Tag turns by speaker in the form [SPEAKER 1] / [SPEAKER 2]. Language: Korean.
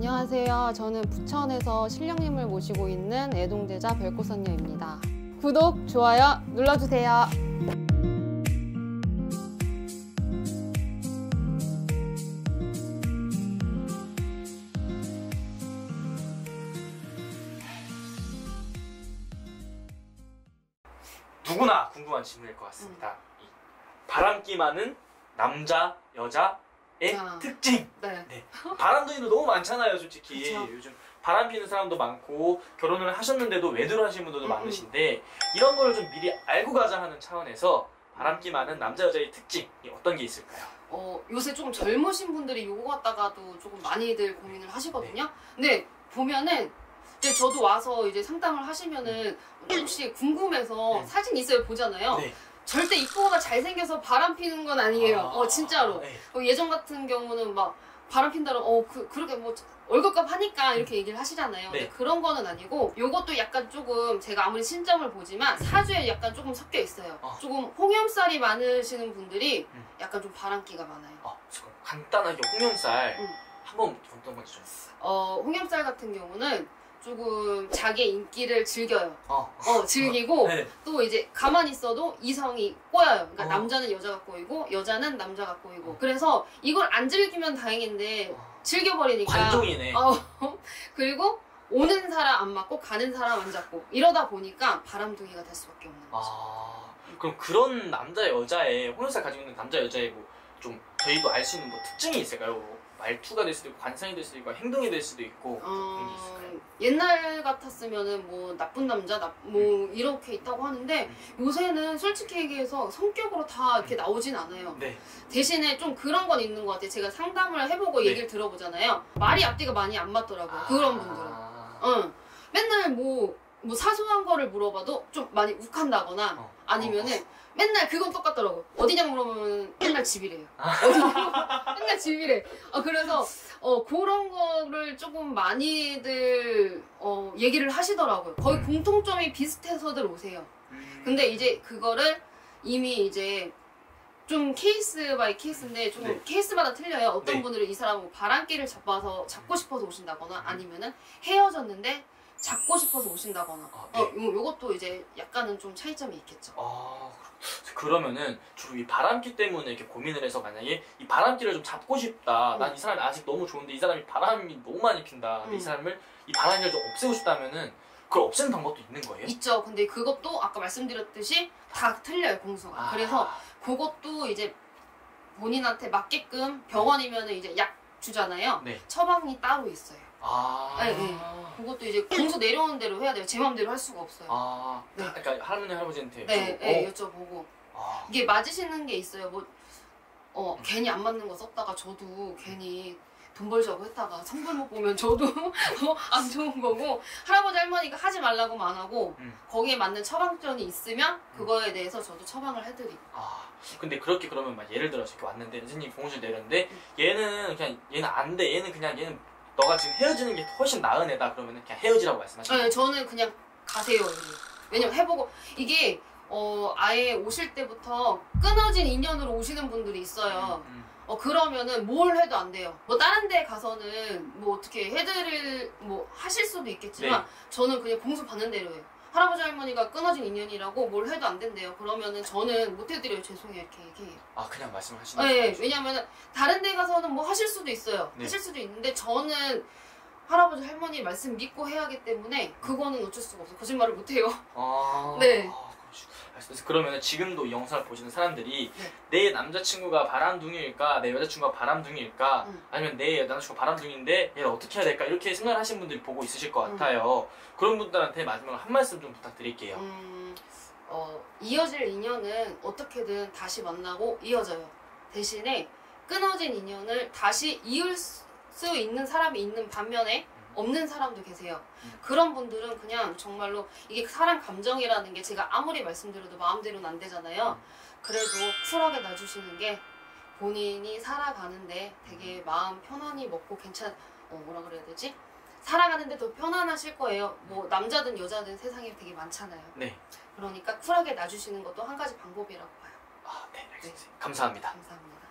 [SPEAKER 1] 안녕하세요. 저는 부천에서 신령님을 모시고 있는 애동제자 별꽃선녀입니다. 구독, 좋아요 눌러주세요.
[SPEAKER 2] 누구나 궁금한 질문일 것 같습니다. 이 바람기 많은 남자, 여자의 특징.
[SPEAKER 1] 네.
[SPEAKER 2] 바람둥이도 너무 많잖아요, 솔직히.
[SPEAKER 1] 그쵸.
[SPEAKER 2] 요즘 바람 피는 사람도 많고 결혼을 하셨는데도 외도를 하시는 분들도 많으신데 이런 걸 좀 미리 알고 가자 하는 차원에서 바람기 많은 남자, 여자의 특징이 어떤 게 있을까요?
[SPEAKER 3] 요새 좀 젊으신 분들이 요거 갖다가도 조금 많이들 고민을 하시거든요. 근데 보면은 이제 저도 와서 이제 상담을 하시면은 혹시 궁금해서 사진 있어요 보잖아요.
[SPEAKER 2] 네.
[SPEAKER 3] 절대 이쁘거나 잘생겨서 바람 피는 건 아니에요. 진짜로.
[SPEAKER 2] 네.
[SPEAKER 3] 예전 같은 경우는 막 바람 핀다면 그렇게 뭐 월급값 하니까 이렇게 얘기를 하시잖아요.
[SPEAKER 2] 네.
[SPEAKER 3] 근데 그런 거는 아니고 요것도 약간 조금 제가 아무리 신점을 보지만 사주에 약간 조금 섞여 있어요. 조금 홍염살이 많으시는 분들이 약간 좀 바람기가 많아요.
[SPEAKER 2] 지금 간단하게 홍염살 한번 어떤 건지 좀.
[SPEAKER 3] 홍염살 같은 경우는 조금 자기의 인기를 즐겨요. 즐기고
[SPEAKER 2] 네.
[SPEAKER 3] 또 이제 가만히 있어도 이성이 꼬여요. 그러니까 남자는 여자가 꼬이고 여자는 남자가 꼬이고 그래서 이걸 안 즐기면 다행인데 즐겨버리니까
[SPEAKER 2] 관종이네.
[SPEAKER 3] 그리고 오는 사람 안 맞고 가는 사람 안 잡고 이러다 보니까 바람둥이가 될 수밖에 없는 거죠.
[SPEAKER 2] 그럼 그런 남자, 여자의 홍염살 가지고 있는 남자, 여자의 뭐 좀 저희도 알 수 있는 뭐 특징이 있을까요? 말투가 될 수도 있고 관상이 될 수도 있고 행동이 될 수도 있고 그런 게 있을까요?
[SPEAKER 3] 옛날 같았으면은 뭐 나쁜 남자 뭐 이렇게 있다고 하는데 요새는 솔직히 얘기해서 성격으로 다 이렇게 나오진 않아요.
[SPEAKER 2] 네.
[SPEAKER 3] 대신에 좀 그런 건 있는 것 같아요. 제가 상담을 해보고 얘기를 들어보잖아요. 말이 앞뒤가 많이 안 맞더라고요. 그런 분들은. 맨날 뭐 사소한 거를 물어봐도 좀 많이 욱한다거나 아니면은 맨날 그건 똑같더라고요. 어디냐 물어보면 맨날 집이래요. 어디냐? 맨날 집이래. 그래서 그런 거를 조금 많이들 얘기를 하시더라고요. 거의 공통점이 비슷해서들 오세요. 근데 이제 그거를 이미 이제 좀 케이스 바이 케이스인데 좀 케이스마다 틀려요. 어떤 분들은 이 사람은 바람기를 잡고 싶어서 오신다거나 아니면은 헤어졌는데 잡고 싶어서 오신다거나 요것도 이제 약간은 좀 차이점이 있겠죠.
[SPEAKER 2] 그러면은 주로 이 바람기 때문에 이렇게 고민을 해서 만약에 이 바람기를 좀 잡고 싶다. 난 이 사람이 아직 너무 좋은데 이 사람이 바람이 너무 많이 핀다. 근데 이 사람을 이 바람기를 좀 없애고 싶다면은 그걸 없애는 방법도 있는 거예요?
[SPEAKER 3] 있죠. 근데 그것도 아까 말씀드렸듯이 다 틀려요, 공수가. 그래서 그것도 이제 본인한테 맞게끔 병원이면은 이제 약 주잖아요. 처방이 따로 있어요. 네. 그것도 이제 공수 내려오는 대로 해야 돼요. 제 맘대로 할 수가 없어요.
[SPEAKER 2] 그러니까 할머니 할아버지한테
[SPEAKER 3] 여쭤보고 이게 맞으시는 게 있어요. 괜히 안 맞는 거 썼다가 저도 괜히 돈 벌자고 했다가 성분 못 보면 저도 안 좋은 거고 할아버지 할머니가 하지 말라고만 안 하고 거기에 맞는 처방전이 있으면 그거에 대해서 저도 처방을 해드리고.
[SPEAKER 2] 근데 그렇게 그러면 막 예를 들어서 이렇게 왔는데 선생님 공수 내렸는데 얘는 안 돼. 얘는 너가 지금 헤어지는 게 훨씬 나은 애다 그러면 그냥 헤어지라고 말씀하시는 거예요?
[SPEAKER 3] 저는 그냥 가세요. 왜냐면 해보고 이게 아예 오실 때부터 끊어진 인연으로 오시는 분들이 있어요. 그러면은 뭘 해도 안 돼요. 뭐 다른 데 가서는 뭐 어떻게 하실 수도 있겠지만 저는 그냥 공수 받는 대로 해요. 할아버지 할머니가 끊어진 인연이라고 뭘 해도 안 된대요. 그러면은 저는 못 해드려요. 죄송해요. 이렇게 얘기해요.
[SPEAKER 2] 그냥 말씀하시는 거예요?
[SPEAKER 3] 네. 왜냐면은 다른 데 가서는 뭐 하실 수도 있어요. 하실 수도 있는데 저는 할아버지 할머니 말씀 믿고 해야 하기 때문에 그거는 어쩔 수가 없어요. 거짓말을 못 해요. 네.
[SPEAKER 2] 그러면 지금도 이 영상을 보시는 사람들이 내 남자친구가 바람둥이일까 내 여자친구가 바람둥이일까 아니면 내 남자친구가 바람둥이인데 얘를 어떻게 해야 될까 이렇게 생각을 하시는 분들이 보고 있으실 것 같아요. 그런 분들한테 마지막으로 한 말씀 좀 부탁드릴게요.
[SPEAKER 3] 이어질 인연은 어떻게든 다시 만나고 이어져요. 대신에 끊어진 인연을 다시 이을 수 있는 사람이 있는 반면에 없는 사람도 계세요. 그런 분들은 그냥 정말로 이게 사람 감정이라는 게 제가 아무리 말씀드려도 마음대로는 안 되잖아요. 그래도 쿨하게 놔주시는 게 본인이 살아가는데 되게 마음 편안히 먹고 뭐라 그래야 되지? 살아가는데 더 편안하실 거예요. 뭐 남자든 여자든 세상에 되게 많잖아요. 그러니까 쿨하게 놔주시는 것도 한 가지 방법이라고 봐요.
[SPEAKER 2] 네, 알겠습니다. 감사합니다.
[SPEAKER 3] 감사합니다.